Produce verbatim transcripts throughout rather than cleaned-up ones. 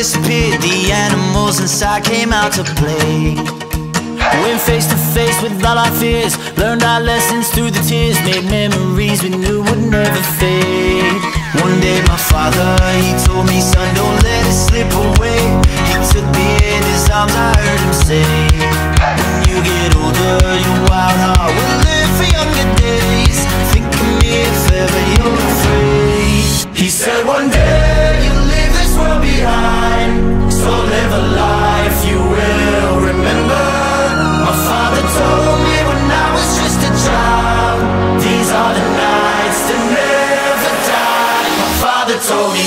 disappeared, the animals inside came out to play. Went face to face with all our fears, learned our lessons through the tears, made memories we knew would never fade. One day my father, he told me, son, don't let it slip away. He took me in his arms, I heard him say, when you get older, your wild heart will live for younger days. Think of me if ever you're afraid. He said one day you'll leave this world behind, so live a life you will remember. My father told me when I was just a child, these are the nights that never die. My father told me.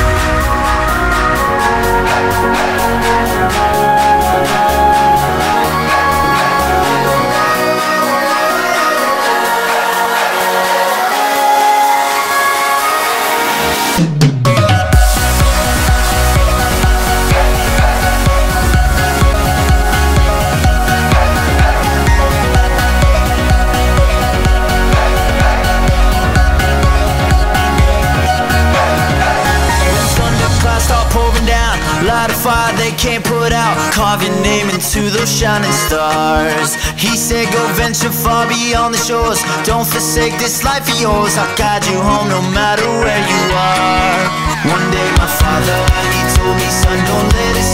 Light a fire they can't put out, carve your name into those shining stars. He said go venture far beyond the shores, don't forsake this life of yours. I'll guide you home no matter where you are. One day my father, he told me, son, don't let it